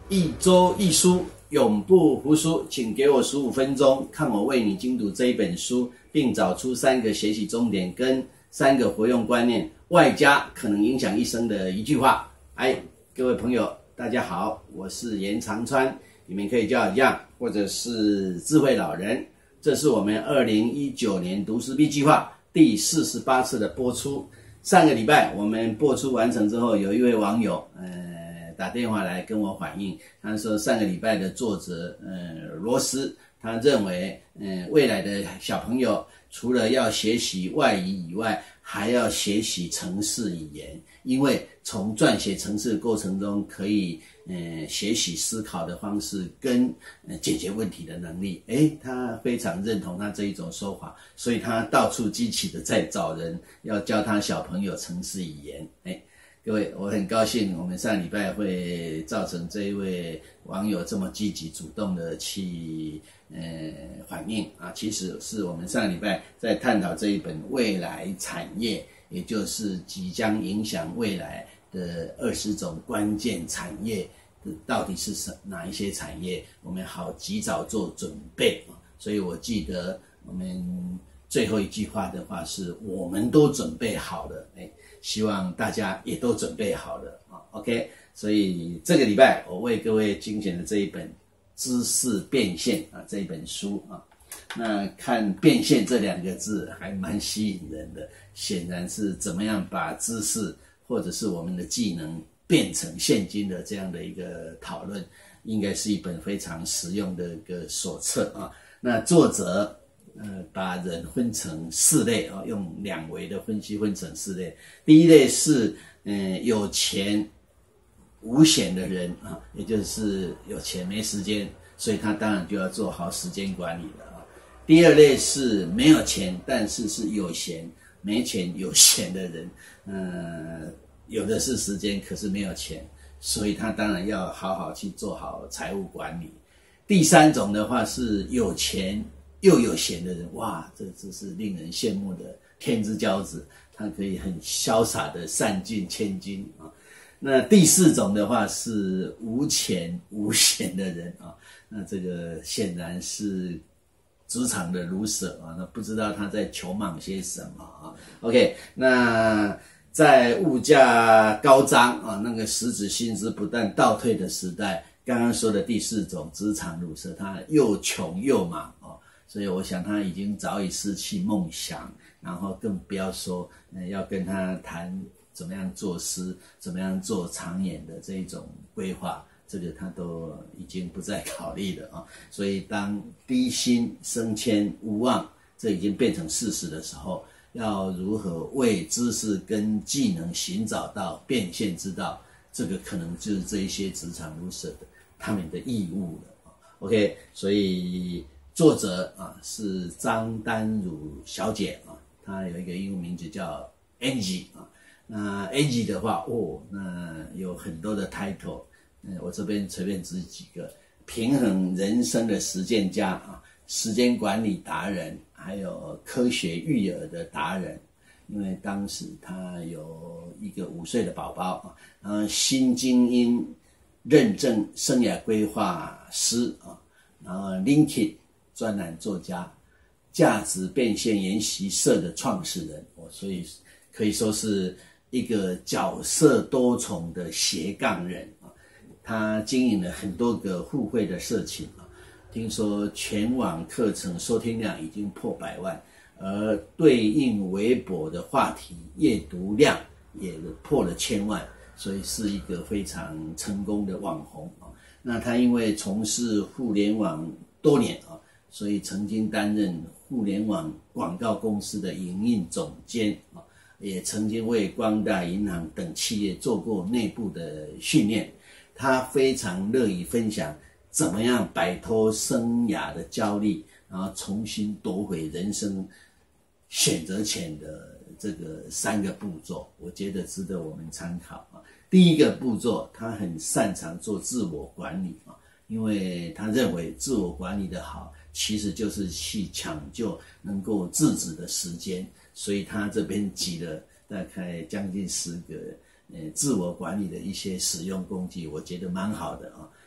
一周一书，永不服输。请给我15分钟，看我为你精读这一本书，并找出3个学习重点跟3个活用观念，外加可能影响一生的一句话。各位朋友，大家好，我是严长川，你们可以叫我 Young， 或者是智慧老人。这是我们2019年读书 B 计划第48次的播出。上个礼拜我们播出完成之后，有一位网友打电话来跟我反映，他说上个礼拜的作者罗斯，他认为未来的小朋友除了要学习外语以外，还要学习程式语言，因为从撰写程式的过程中可以学习思考的方式跟解决问题的能力。他非常认同他这一种说法，所以他到处积极的在找人要教他小朋友程式语言。各位，我很高兴我们上礼拜会造成这一位网友这么积极主动的去反应啊，其实是我们上礼拜在探讨这一本未来产业，也就是即将影响未来的20种关键产业到底是哪一些产业，我们好及早做准备。所以我记得我们最后一句话的话是我们都准备好了，希望大家也都准备好了OK， 所以这个礼拜我为各位精选的这一本知识变现这一本书那看变现这2个字还蛮吸引人的，显然是怎么样把知识或者是我们的技能变成现金的这样的一个讨论，应该是一本非常实用的一个手册那作者把人分成4类用2维的分析分成4类。第一类是有钱无闲的人也就是有钱没时间，所以他当然就要做好时间管理了第二类是没有钱但是是有闲，没钱有闲的人有的是时间可是没有钱，所以他当然要好好去做好财务管理。第3种的话是有钱又有闲的人，哇，这是令人羡慕的天之骄子，他可以很潇洒的散尽千金那第4种的话是无钱无闲的人那这个显然是职场的loser那不知道他在求忙些什么OK， 那在物价高涨那个实质薪资不断倒退的时代，刚刚说的第4种职场loser，他又穷又忙所以我想他已经早已失去梦想，然后更不要说要跟他谈怎么样做事，怎么样做长远的这一种规划，这个他都已经不再考虑了所以当低薪升迁无望，这已经变成事实的时候，要如何为知识跟技能寻找到变现之道，这个可能就是这一些职场loser的他们的义务了OK， 所以作者是张丹如小姐她有一个英文名字叫 Angie 那 Angie 的话那有很多的 title， 我这边随便指几个：平衡人生的实践家时间管理达人，还有科学育儿的达人。因为当时她有一个5岁的宝宝新精英认证生涯规划师然后 LinkedIn专栏作家，价值变现研习社的创始人所以可以说是一个角色多重的斜杠人他经营了很多个互惠的社群听说全网课程收听量已经破100万，而对应微博的话题阅读量也破了1000万，所以是一个非常成功的网红那他因为从事互联网多年所以曾经担任互联网广告公司的营运总监也曾经为光大银行等企业做过内部的训练。他非常乐意分享怎么样摆脱生涯的焦虑，然后重新夺回人生选择权的这个3个步骤，我觉得值得我们参考第一个步骤，他很擅长做自我管理因为他认为自我管理的好其实就是去抢救能够自主的时间，所以他这边举了大概将近10个自我管理的一些使用工具，我觉得蛮好的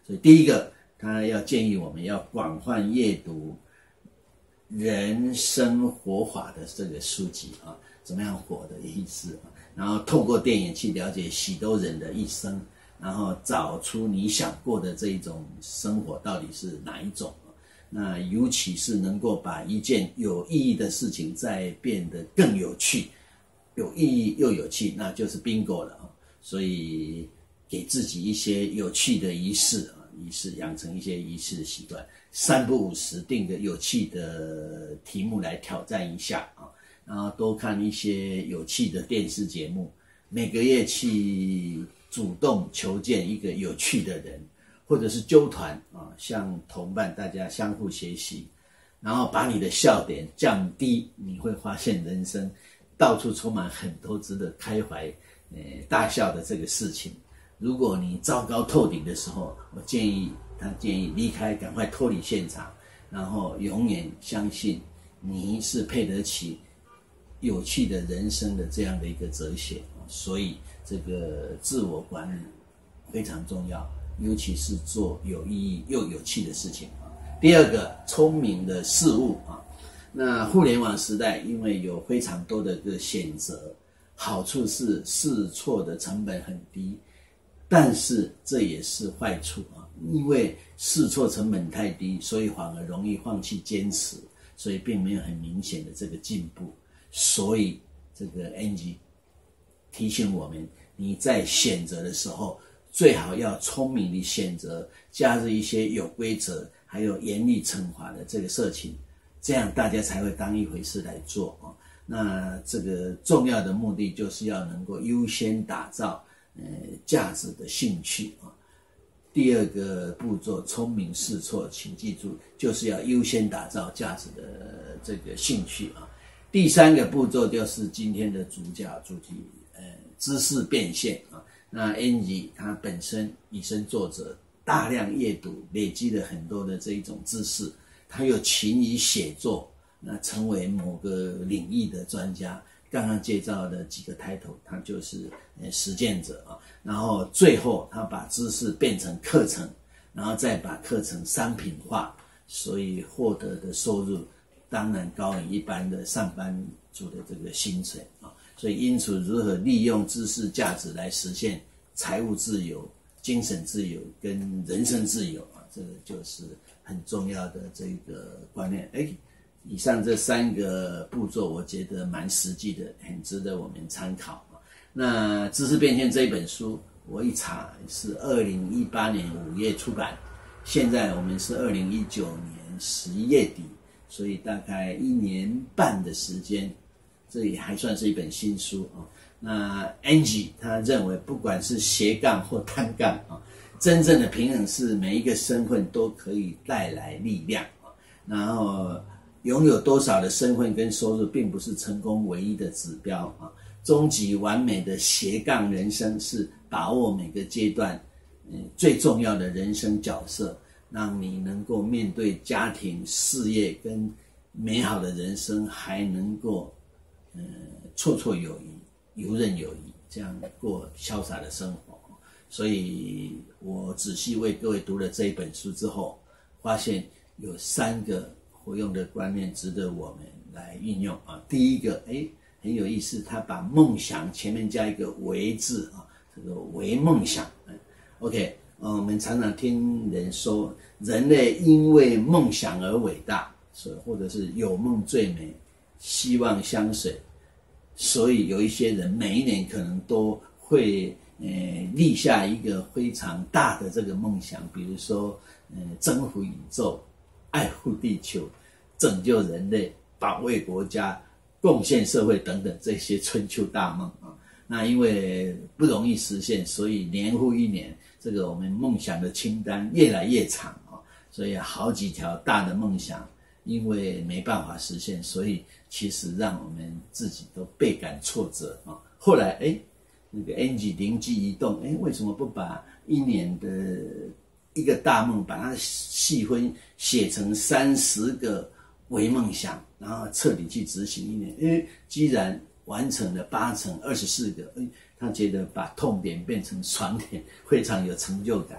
所以第一个，他要建议我们要广泛阅读人生活法的这个书籍啊，怎么样活的意思啊，然后透过电影去了解许多人的一生，然后找出你想过的这一种生活到底是哪一种。那尤其是能够把一件有意义的事情再变得更有趣，有意义又有趣，那就是 bingo 了啊。所以给自己一些有趣的仪式啊，养成一些仪式的习惯，3不5时定个有趣的题目来挑战一下啊，然后多看一些有趣的电视节目，每个月去主动求见一个有趣的人。或者是纠团啊，像同伴大家相互学习，然后把你的笑点降低，你会发现人生到处充满很多值得开怀大笑的这个事情。如果你糟糕透顶的时候，我建议离开，赶快脱离现场，然后永远相信你是配得起有趣的人生的这样的一个哲学。所以这个自我管理非常重要，尤其是做有意义又有趣的事情啊。第二个，聪明的事物啊。那互联网时代，因为有非常多的个选择，好处是试错的成本很低，但是这也是坏处啊。因为试错成本太低，所以反而容易放弃坚持，所以并没有很明显的这个进步。所以这个 Angie 提醒我们，你在选择的时候，最好要聪明地选择，加入一些有规则还有严厉惩罚的这个事情，这样大家才会当一回事来做啊。那这个重要的目的就是要能够优先打造价值的兴趣啊。第二个步骤，聪明试错，请记住，就是要优先打造价值的这个兴趣啊。第三个步骤就是今天的主题，知识变现啊。那 Angie 她本身以身作则，大量阅读，累积了很多的这一种知识，她又勤于写作，那成为某个领域的专家。刚刚介绍的几个title，他就是实践者啊。然后最后他把知识变成课程，然后再把课程商品化，所以获得的收入当然高于一般的上班族的这个薪水啊。所以因此，如何利用知识价值来实现财务自由、精神自由跟人生自由啊，这个就是很重要的这个观念。以上这3个步骤，我觉得蛮实际的，很值得我们参考。那《知识变现》这一本书，我一查是2018年5月出版，现在我们是2019年11月底，所以大概1年半的时间，这也还算是一本新书啊。那 Angie 他认为，不管是斜杠或单杠啊，真正的平衡是每一个身份都可以带来力量啊，然后拥有多少的身份跟收入，并不是成功唯一的指标啊。终极完美的斜杠人生是把握每个阶段，最重要的人生角色，让你能够面对家庭、事业跟美好的人生，还能够绰绰有余、游刃有余，这样过潇洒的生活。所以我仔细为各位读了这一本书之后，发现有3个活用的观念值得我们来运用啊。第一个，很有意思，他把梦想前面加一个为字啊，这个为梦想。OK， 我们常常听人说，人类因为梦想而伟大，或者是有梦最美，希望相随。所以有一些人每一年可能都会立下一个非常大的这个梦想，比如说征服宇宙、爱护地球、拯救人类、保卫国家、贡献社会等等这些春秋大梦啊。那因为不容易实现，所以年复一年，这个我们梦想的清单越来越长啊。所以好几条大的梦想，因为没办法实现，所以其实让我们自己都倍感挫折啊。后来那个 Angie 灵机一动，为什么不把一年的一个大梦，把它细分写成30个为梦想，然后彻底去执行一年。既然完成了8成24个，他觉得把痛点变成爽点非常有成就感，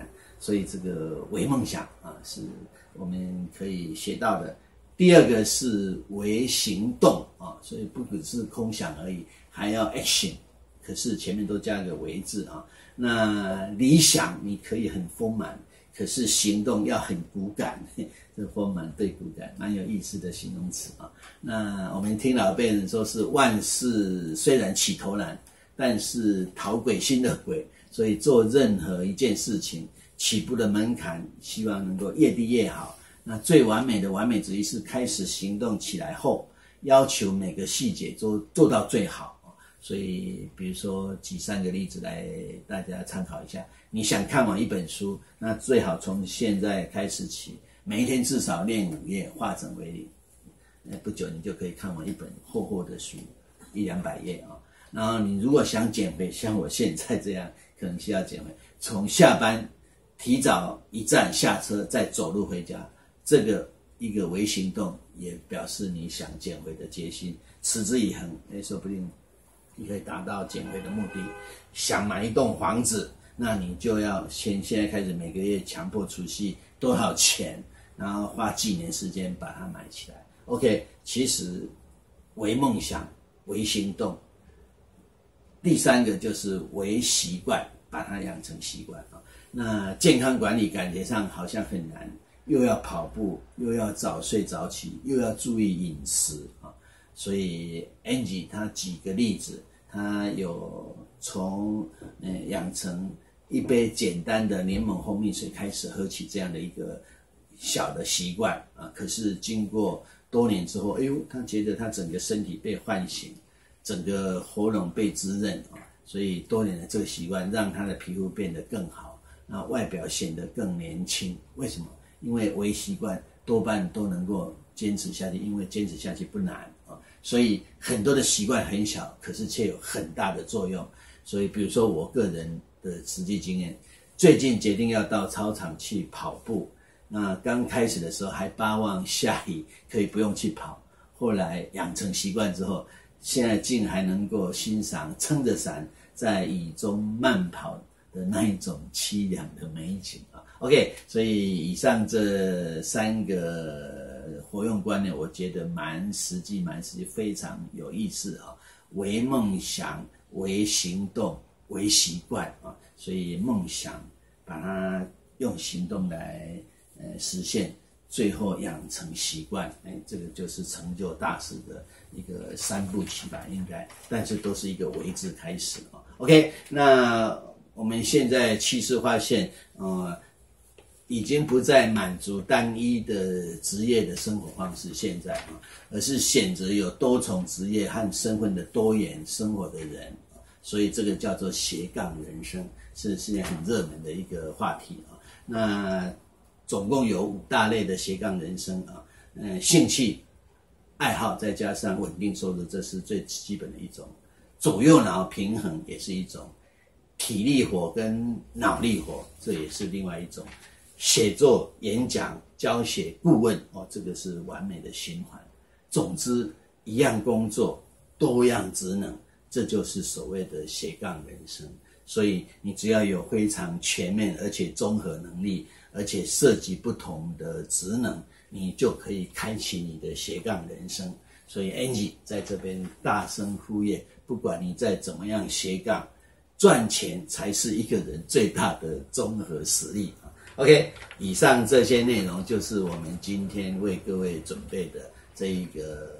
所以这个为梦想啊，是我们可以学到的。第二个是为行动啊，所以不只是空想而已，还要 action。可是前面都加个为字啊。那理想你可以很丰满，可是行动要很骨感，这丰满对骨感蛮有意思的形容词啊。那我们听老辈人说是万事虽然起头难，但是讨鬼心的鬼，所以做任何一件事情起步的门槛希望能够越低越好。那最完美的完美主义是开始行动起来后，要求每个细节都做到最好。所以比如说举3个例子来大家参考一下。你想看完一本书，那最好从现在开始起，每一天至少练5页，化整为零，不久你就可以看完一本厚厚的书，100-200页啊。然后你如果想减肥，像我现在这样可能需要减肥，从下班提早1站下车再走路回家，这个一个微行动也表示你想减肥的决心，持之以恒，说不定你可以达到减肥的目的。想买一栋房子，那你就要现在开始每个月强迫储蓄多少钱，然后花几年时间把它买起来。OK， 其实为梦想，为行动。第3个就是为习惯，把它养成习惯啊。那健康管理感觉上好像很难，又要跑步，又要早睡早起，又要注意饮食啊。所以 Angie 他举个例子，他有从养成一杯简单的柠檬蜂蜜水开始喝起这样的一个小的习惯啊。可是经过多年之后，他觉得他整个身体被唤醒，整个喉咙被滋润啊。所以多年的这个习惯让他的皮肤变得更好，那外表显得更年轻。为什么？因为微习惯多半都能够坚持下去，因为坚持下去不难啊。所以很多的习惯很小，可是却有很大的作用。所以比如说我个人的实际经验，最近决定要到操场去跑步，那刚开始的时候还巴望下雨可以不用去跑，后来养成习惯之后，现在竟还能够欣赏撑着伞在雨中慢跑的那一种凄凉的美景啊。OK， 所以以上这3个活用观念，我觉得蛮实际，非常有意思啊。为梦想，为行动，为习惯啊。所以梦想把它用行动来实现，最后养成习惯，这个就是成就大事的一个3部曲吧，应该，但是都是一个为字开始啊。OK， 那我们现在趋势发现，已经不再满足单一的职业的生活方式，现在而是选择有多重职业和身份的多元生活的人，所以这个叫做斜杠人生，是现在很热门的一个话题啊。那总共有5大类的斜杠人生啊，兴趣、爱好再加上稳定收入，这是最基本的一种。左右脑平衡也是一种，体力活跟脑力活这也是另外一种。写作、演讲、教学、顾问这个是完美的循环。总之，一样工作，多样职能，这就是所谓的斜杠人生。所以你只要有非常全面而且综合能力，而且涉及不同的职能，你就可以开启你的斜杠人生。所以 Angie 在这边大声呼吁，不管你再怎么样斜杠，赚钱才是一个人最大的综合实力。OK， 以上这些内容就是我们今天为各位准备的这一个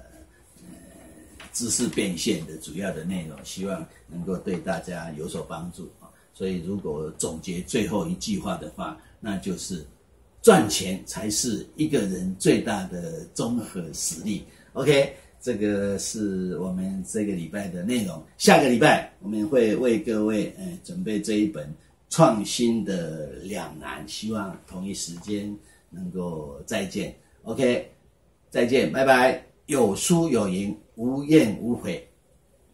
知识变现的主要的内容，希望能够对大家有所帮助啊。所以如果总结最后一句话的话，那就是赚钱才是一个人最大的综合实力。OK， 这个是我们这个礼拜的内容。下个礼拜我们会为各位准备这一本创新的两难，希望同一时间能够再见。OK， 再见，拜拜。有输有赢，无怨无悔。